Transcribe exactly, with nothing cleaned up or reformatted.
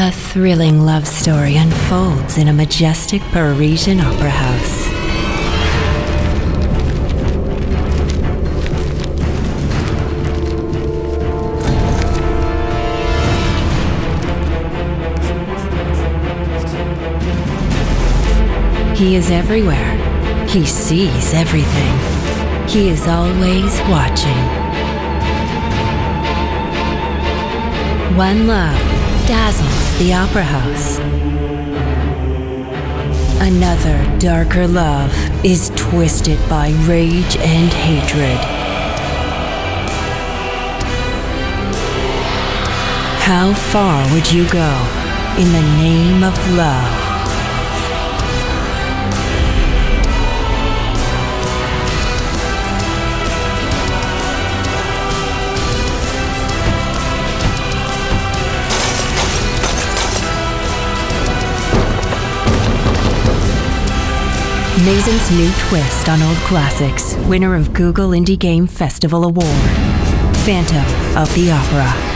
A thrilling love story unfolds in a majestic Parisian opera house. He is everywhere. He sees everything. He is always watching. One love dazzles the opera house. Another darker love is twisted by rage and hatred. How far would you go in the name of love? MazM's new twist on old classics, winner of Google Indie Game Festival Award, Phantom of the Opera.